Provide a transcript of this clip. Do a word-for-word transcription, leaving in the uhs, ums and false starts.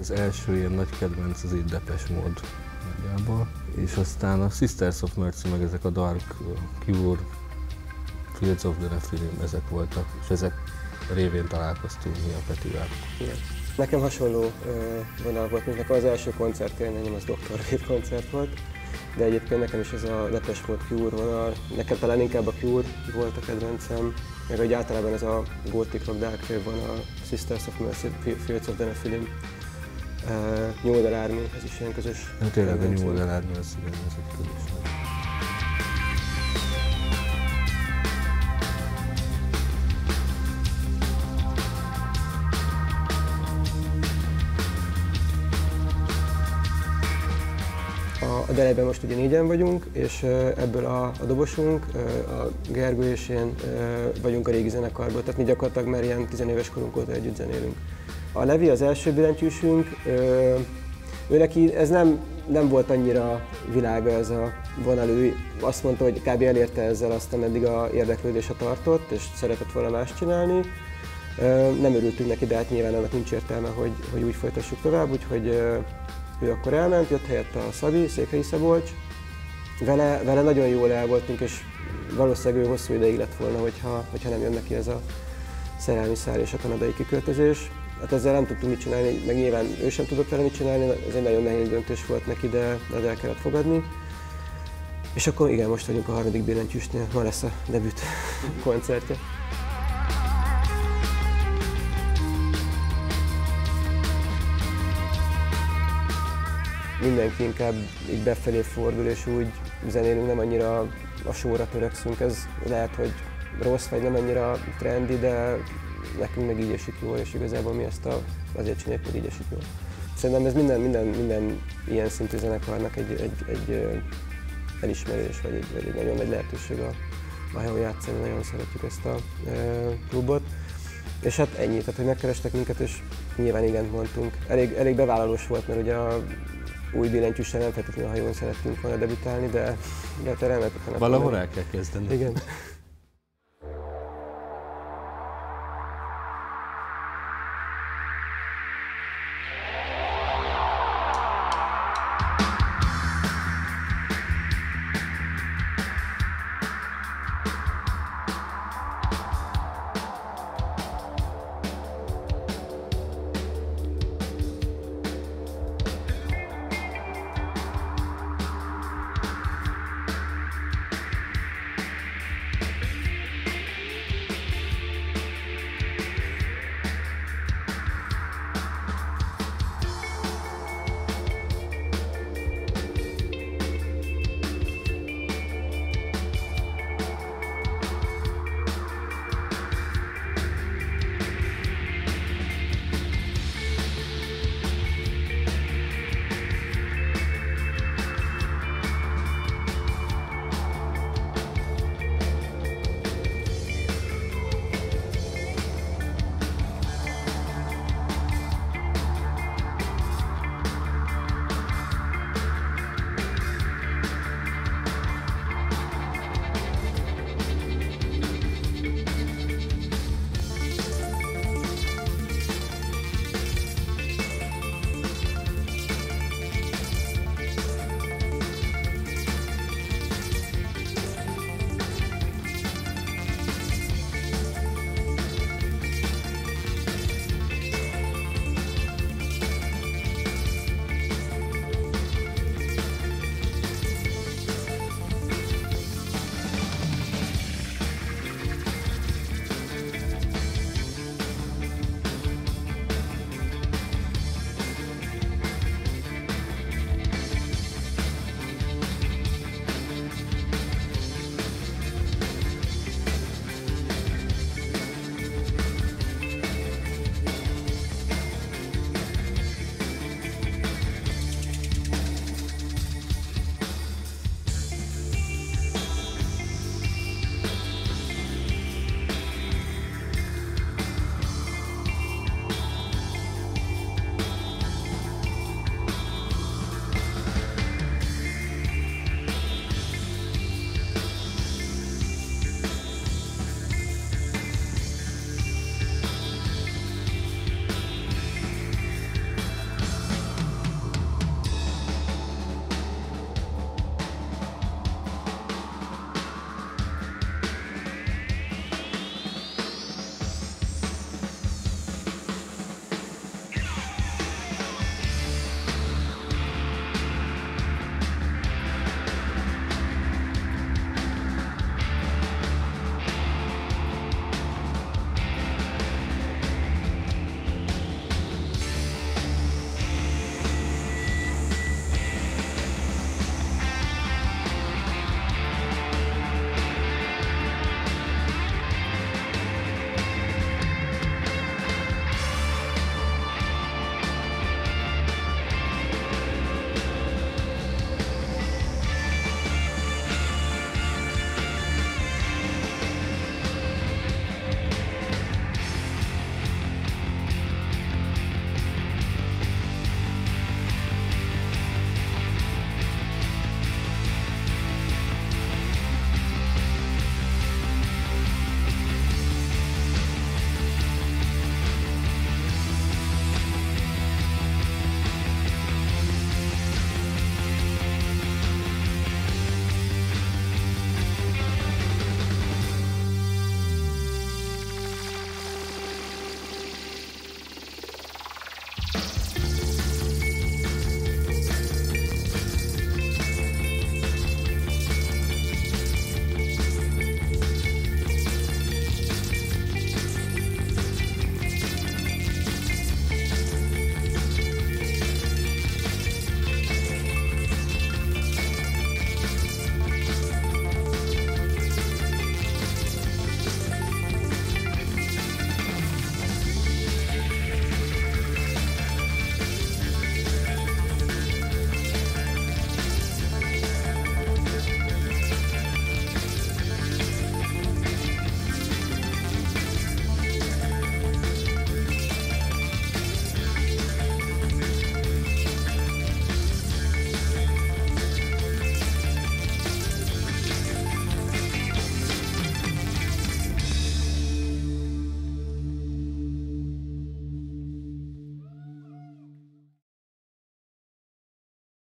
az első ilyen nagy kedvenc az így Depeche Mode nagyjából. És aztán a Sisters of Mercy, meg ezek a Dark, Cure, Fields of the Nephilim, ezek voltak, és ezek révén találkoztunk mi a Petivel. Igen. Nekem hasonló uh, vonal volt, mint nekem az első koncertélményem, az doktor Dre koncert volt, de egyébként nekem is ez a Depeche Mode Cure vonal, nekem talán inkább a Cure volt a kedvencem, meg hogy általában ez a Gothic Rock Dark Wave vonal, Sisters of Mercy, Fields of the Nephilim, uh, New Order Army, ez is ilyen közös. Hát tényleg a New Order Army, ez igen, ez egy közös. A Delejben most ugye négyen vagyunk, és ebből a, a dobosunk, a Gergő és én vagyunk a régi zenekarból, tehát mi gyakorlatilag már ilyen tizenéves korunk óta együtt zenélünk. A Levi az első billentyűsünk, ő neki ez nem, nem volt annyira világa ez a vonal, ő azt mondta, hogy kb. Elérte ezzel azt, ameddig a érdeklődése tartott, és szeretett volna más csinálni. Nem örültünk neki, de hát nyilván annak nincs értelme, hogy, hogy úgy folytassuk tovább, úgyhogy ő akkor elment, jött helyette a Szabi, Székhelyi Szabolcs. Vele, vele nagyon jól el voltunk, és valószínűleg ő hosszú ideig lett volna, hogyha, hogyha nem jön neki ez a szerelmi szár és a kanadai kiköltözés. Hát ezzel nem tudtunk mit csinálni, meg nyilván ő sem tudott vele mit csinálni, ez egy nagyon nehéz döntés volt neki, de, de el kellett fogadni. És akkor igen, most vagyunk a harmadik billentyűsnél, ma lesz a debüt koncertje. Mindenki inkább így befelé fordul, és úgy zenélünk, nem annyira a showra törekszünk. Ez lehet, hogy rossz, vagy nem annyira trendi, de nekünk meg így esik jól, és igazából mi ezt a, azért csináljuk, hogy így esik jól. Szerintem ez minden, minden, minden ilyen szintű zenekarnak egy, egy, egy elismerés, vagy egy, vagy egy nagyon nagy lehetőség a, a helyen játszani, nagyon szeretjük ezt a e, klubot. És hát ennyi, tehát hogy megkerestek minket, és nyilván igent mondtunk. Elég, elég bevállalós volt, mert ugye a új billentyűssel nem feltétlenül a hajón szerettünk volna debütálni, de, de te remélhetően... Valahol el kell kezdeni. Igen.